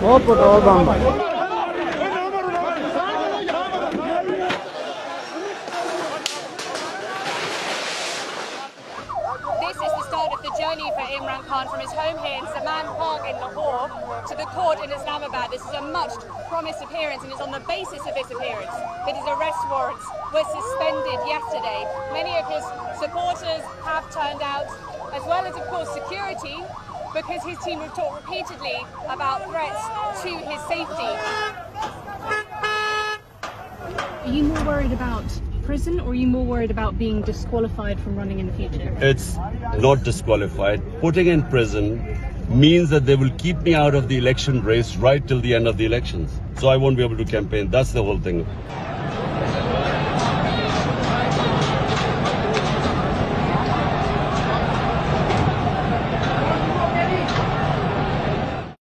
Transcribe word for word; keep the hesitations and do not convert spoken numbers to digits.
This is the start of the journey for Imran Khan from his home here in Zaman Park in Lahore to the court in Islamabad. This is a much-promised appearance, and it's on the basis of this appearance that his arrest warrants were suspended yesterday. Many of his supporters have turned out, as well as, of course, security, because his team have talked repeatedly about threats to his safety. Are you more worried about prison, or are you more worried about being disqualified from running in the future? It's not disqualified. Putting in prison means that they will keep me out of the election race right till the end of the elections. So I won't be able to campaign. That's the whole thing.